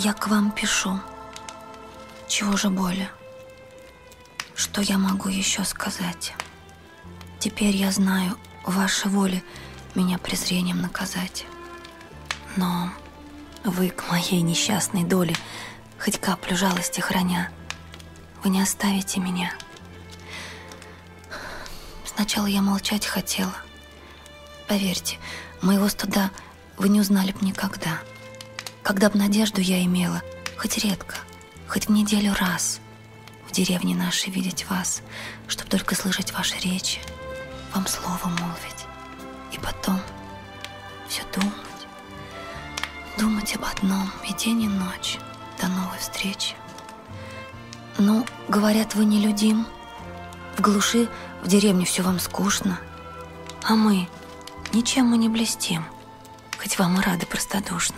Я к вам пишу. Чего же более? Что я могу еще сказать? Теперь я знаю, ваша воля меня презрением наказать. Но вы к моей несчастной доле, хоть каплю жалости храня, вы не оставите меня. Сначала я молчать хотела. Поверьте, моего стыда вы не узнали б никогда. Когда б надежду я имела, хоть редко, хоть в неделю раз, в деревне нашей видеть вас, чтоб только слышать ваши речи, вам слово молвить, и потом все думать об одном и день, и ночь до новой встречи. Ну, говорят, вы нелюдим, в глуши, в деревне все вам скучно, а мы, ничем мы не блестим, хоть вам и рады простодушно.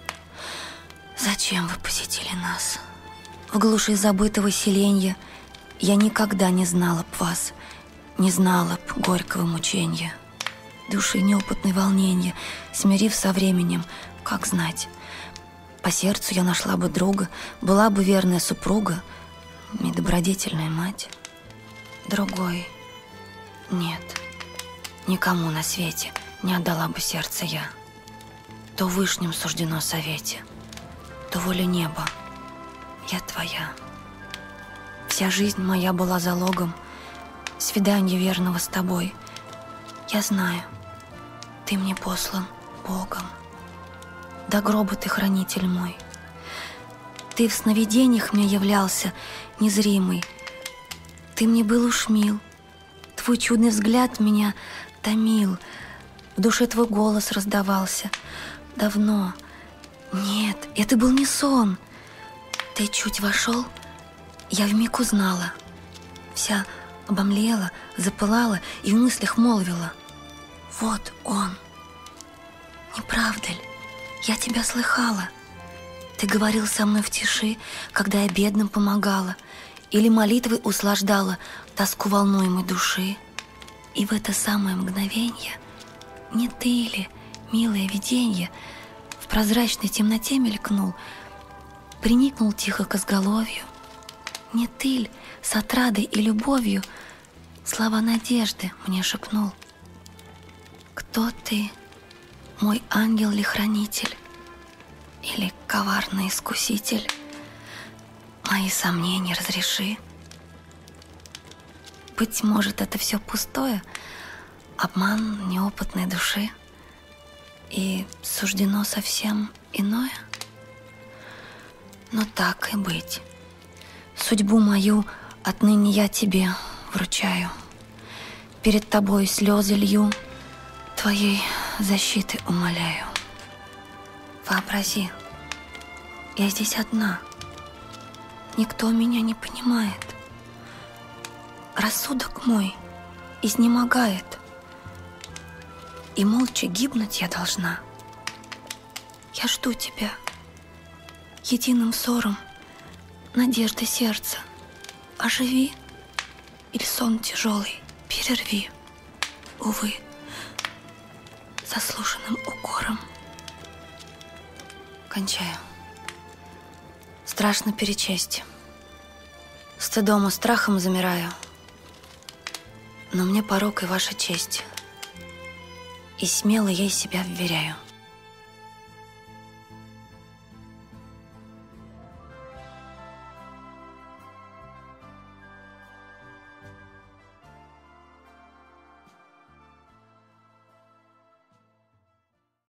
Зачем вы посетили нас? В глуши забытого селенья я никогда не знала б вас, не знала б горького мученья, души неопытной волненья, смирив со временем, как знать. По сердцу я нашла бы друга, была бы верная супруга и добродетельная мать. Другой нет, никому на свете не отдала бы сердце я. То вышним суждено совете, то воля неба, я твоя. Вся жизнь моя была залогом свидания верного с тобой. Я знаю, ты мне послан Богом. До гроба ты хранитель мой. Ты в сновидениях мне являлся незримый. Ты мне был уж мил. Твой чудный взгляд меня томил. В душе твой голос раздавался. Давно. Нет, это был не сон. Ты чуть вошел, я вмиг узнала. Вся обомлела, запылала и в мыслях молвила: вот он. Не правда ли? Я тебя слыхала. Ты говорил со мной в тиши, когда я бедным помогала, или молитвой услаждала тоску волнуемой души. И в это самое мгновенье не ты ли, милое виденье, в прозрачной темноте мелькнул, приникнул тихо к изголовью? Не ты ли с отрадой и любовью слова надежды мне шепнул? Кто ты, мой ангел ли хранитель, или коварный искуситель? Мои сомнения разреши. Быть может, это все пустое, обман неопытной души, и суждено совсем иное? Но так и быть. Судьбу мою отныне я тебе вручаю. Перед тобой слезы лью, твоей защиты умоляю. Вообрази, я здесь одна, никто меня не понимает. Рассудок мой изнемогает, и молча гибнуть я должна. Я жду тебя, единым взором надежды сердца. Оживи, или сон тяжелый перерви, увы, заслуженным укором. Кончаю. Страшно перечесть. Стыдом и страхом замираю. Но мне порок и ваша честь, и смело ей себя вверяю.